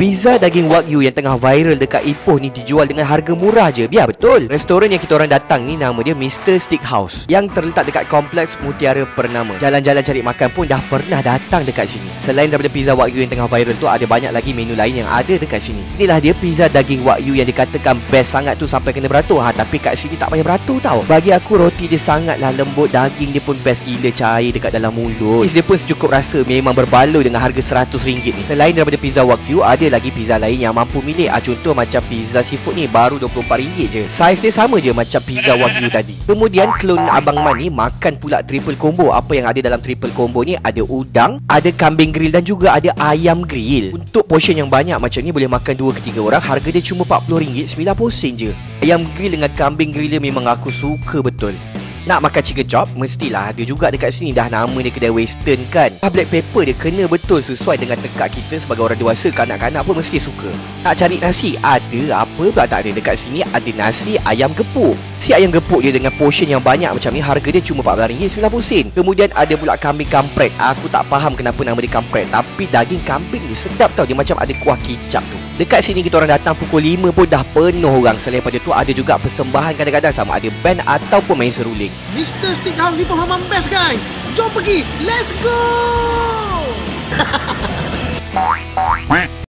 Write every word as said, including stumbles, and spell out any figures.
Pizza daging wagyu yang tengah viral dekat Ipoh ni dijual dengan harga murah je. Biar betul. Restoran yang kita orang datang ni nama dia Mister Steakhouse yang terletak dekat Kompleks Mutiara Pernama. Jalan-jalan cari makan pun dah pernah datang dekat sini. Selain daripada pizza wagyu yang tengah viral tu, ada banyak lagi menu lain yang ada dekat sini. Inilah dia pizza daging wagyu yang dikatakan best sangat tu sampai kena beratur. Ha, tapi kat sini tak payah beratur tau. Bagi aku roti dia sangatlah lembut, daging dia pun best gila, cair dekat dalam mulut. Cheese dia pun secukup rasa, memang berbaloi dengan harga seratus ringgit ni. Selain daripada pizza wagyu, ada lagi pizza lain yang mampu milih. Ah, contoh macam pizza seafood ni baru dua puluh empat ringgit je. Saiz dia sama je macam pizza wagyu tadi. Kemudian klon Abang Man ni makan pula triple combo. Apa yang ada dalam triple combo ni? Ada udang, ada kambing grill dan juga ada ayam grill. Untuk portion yang banyak macam ni boleh makan dua ke tiga orang. Harga dia cuma empat puluh ringgit, sembilan puluh sen je. Ayam grill dengan kambing grill dia memang aku suka betul. Nak makan chicken chop, mestilah ada juga dekat sini. Dah nama dia kedai western kan. Ah, black pepper dia kena betul sesuai dengan tekak kita sebagai orang dewasa. Kanak-kanak pun mesti suka. Nak cari nasi? Ada. Apa pula tak ada dekat sini? Ada nasi ayam gepuk. Si ayam gepuk dia dengan portion yang banyak macam ni, harga dia cuma empat belas ringgit, sembilan puluh sen. Kemudian ada pula kambing kampret. Aku tak faham kenapa nama dia kampret, tapi daging kambing dia sedap tau. Dia macam ada kuah kicap tu. Dekat sini kita orang datang pukul lima pun dah penuh orang. Selain daripada tu ada juga persembahan kadang-kadang, sama ada band ataupun main seruling. Mister Steakhouse Ipoh memang best guys. Jom pergi. Let's go.